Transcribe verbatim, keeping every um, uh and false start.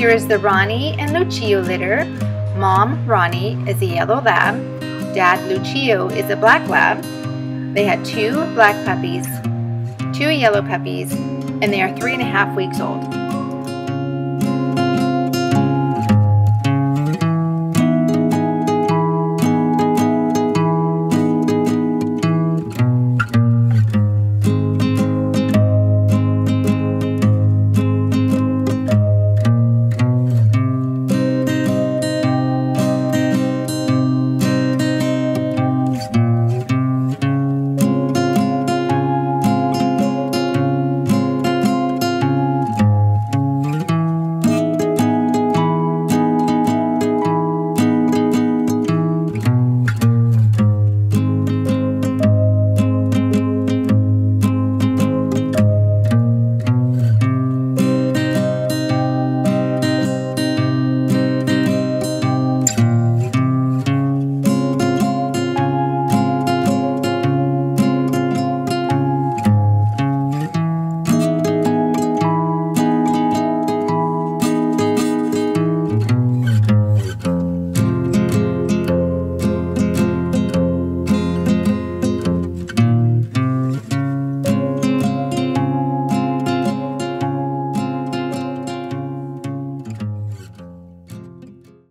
Here is the Ronnie and Lucio litter. Mom, Ronnie, is a yellow lab. Dad, Lucio, is a black lab. They had two black puppies, two yellow puppies, and they are three and a half weeks old.